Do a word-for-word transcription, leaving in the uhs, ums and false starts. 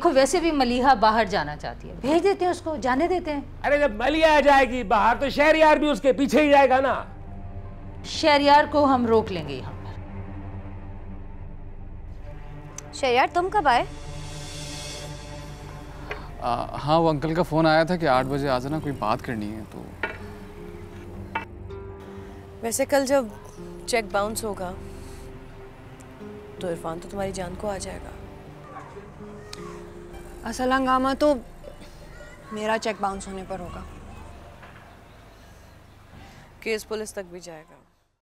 देखो वैसे भी मलिहा बाहर जाना चाहती है, भेज देते हैं उसको, जाने देते हैं। अरे जब मलिहा जाएगी बाहर तो शहरयार भी उसके पीछे ही जाएगा ना। शहरयार को हम रोक लेंगे यहाँ पर। शहरयार तुम कब आए? हाँ वो अंकल का फोन आया था कि आठ बजे आ जाना, कोई बात करनी है। तो वैसे कल जब चेक बाउंस होगा तो इरफान तो तुम्हारी जान को आ जाएगा। असल हंगामा तो मेरा चेक बाउंस होने पर होगा, केस पुलिस तक भी जाएगा।